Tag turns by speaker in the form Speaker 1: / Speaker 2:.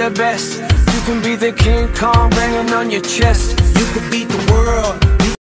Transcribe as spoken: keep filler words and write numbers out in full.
Speaker 1: the best. You can be the King Kong banging on your chest. You could beat the world.